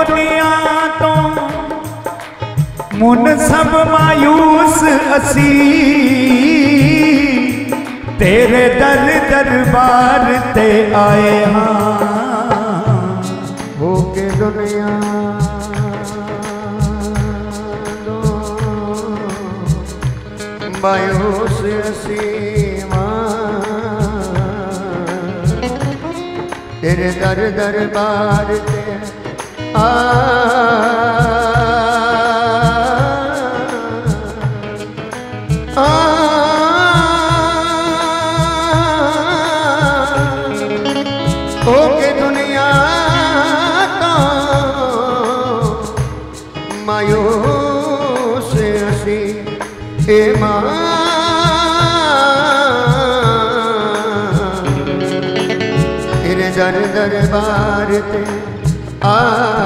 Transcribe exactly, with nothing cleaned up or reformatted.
दुनिया तो मुन सब मायूस असी तेरे दर दरबार ते आए हाँ हो के दुनिया तो मायूस असी तेरे दर दरबार ते आ हो के दुनिया तो मायूस असी ए मां तेरे दर दरबार ते आ